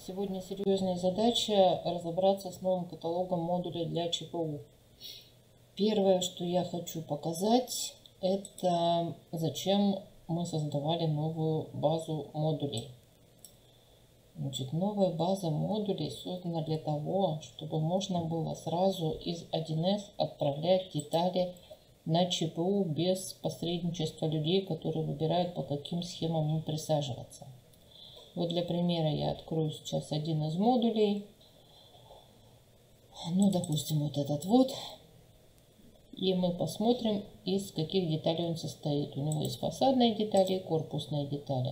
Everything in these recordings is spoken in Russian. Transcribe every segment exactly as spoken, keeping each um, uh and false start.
Сегодня серьезная задача разобраться с новым каталогом модулей для ЧПУ. Первое, что я хочу показать, это зачем мы создавали новую базу модулей. Значит, новая база модулей создана для того, чтобы можно было сразу из один эс отправлять детали на ЧПУ без посредничества людей, которые выбирают, по каким схемам им присаживаться. Вот для примера я открою сейчас один из модулей. Ну, допустим, вот этот вот. И мы посмотрим, из каких деталей он состоит. У него есть фасадные детали и корпусные детали.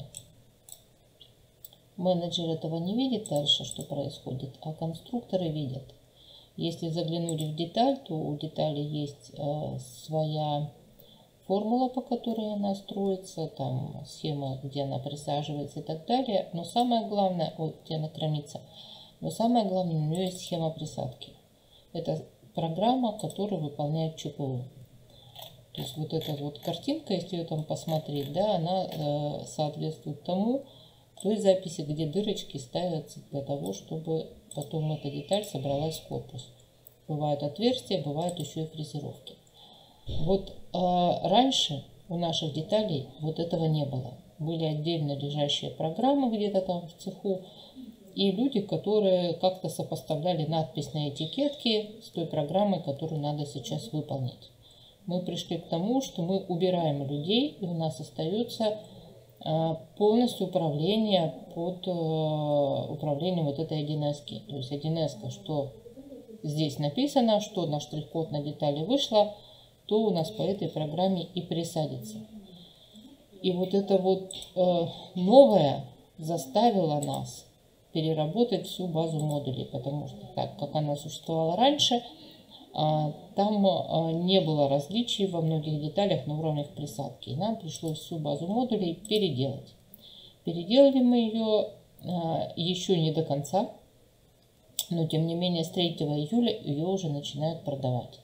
Менеджер этого не видит дальше, что происходит, а конструкторы видят. Если заглянули в деталь, то у детали есть э, своя формула, по которой она строится, там схема, где она присаживается и так далее. Но самое главное, ой, где она хранится, но самое главное, у нее есть схема присадки. Это программа, которую выполняет ЧПУ. То есть вот эта вот картинка, если ее там посмотреть, да, она э, соответствует тому, той записи, где дырочки ставятся для того, чтобы потом эта деталь собралась в корпус. Бывают отверстия, бывают еще и фрезеровки. Вот э, раньше у наших деталей вот этого не было. Были отдельно лежащие программы где-то там в цеху. И люди, которые как-то сопоставляли надпись на этикетке с той программой, которую надо сейчас выполнить. Мы пришли к тому, что мы убираем людей, и у нас остается э, полностью управление под э, управлением вот этой один эс-ки. То есть один эс-ка, что здесь написано, что на штрих-код на детали вышло, то у нас по этой программе и присадится. И вот это вот э, новое заставило нас переработать всю базу модулей, потому что так как она существовала раньше, э, там э, не было различий во многих деталях на уровнях присадки. И нам пришлось всю базу модулей переделать. Переделали мы ее э, еще не до конца, но тем не менее с третьего июля ее уже начинают продавать.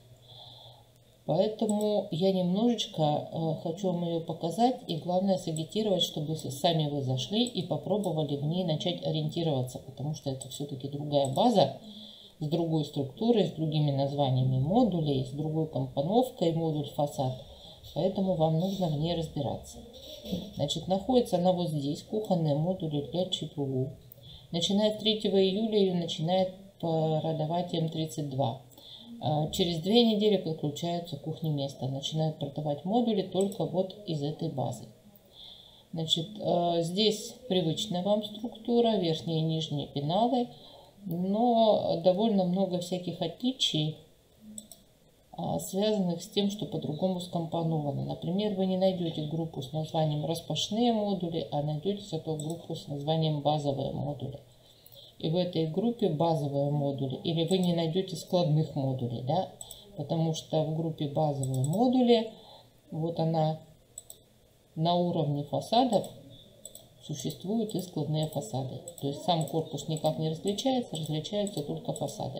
Поэтому я немножечко э, хочу вам ее показать, и главное сагитировать, чтобы сами вы зашли и попробовали в ней начать ориентироваться, потому что это все-таки другая база, с другой структурой, с другими названиями модулей, с другой компоновкой модуль фасад, поэтому вам нужно в ней разбираться. Значит, находится она вот здесь, кухонные модули для ЧПУ. Начиная с третьего июля ее начинает продавать эм тридцать два. Через две недели подключаются кухни места. Начинают продавать модули только вот из этой базы. Значит, здесь привычная вам структура, верхние и нижние пеналы, но довольно много всяких отличий, связанных с тем, что по-другому скомпоновано. Например, вы не найдете группу с названием распашные модули, а найдете зато группу с названием базовые модули. И в этой группе базовые модули, или вы не найдете складных модулей, да, потому что в группе базовые модули, вот она на уровне фасадов существуют и складные фасады. То есть сам корпус никак не различается, различаются только фасады.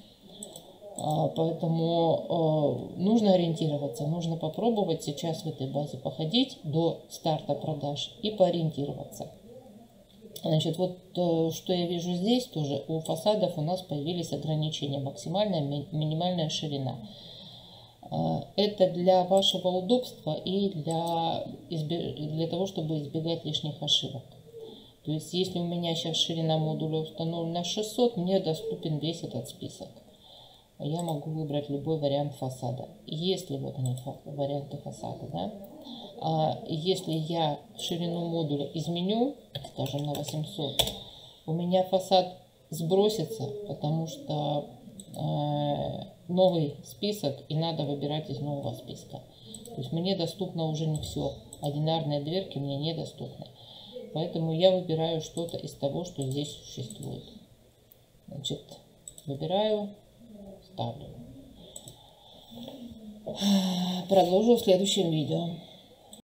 Поэтому нужно ориентироваться, нужно попробовать сейчас в этой базе походить до старта продаж и поориентироваться. Значит, вот что я вижу здесь тоже, у фасадов у нас появились ограничения, максимальная, минимальная ширина. Это для вашего удобства и для, для того, чтобы избегать лишних ошибок. То есть, если у меня сейчас ширина модуля установлена шестьсот, мне доступен весь этот список. Я могу выбрать любой вариант фасада. Если вот они варианты фасада, да. А если я ширину модуля изменю, скажем, на восемьсот, у меня фасад сбросится, потому что э, новый список, и надо выбирать из нового списка. То есть мне доступно уже не все. Одинарные дверки мне недоступны. Поэтому я выбираю что-то из того, что здесь существует. Значит, выбираю, ставлю. Продолжу в следующем видео.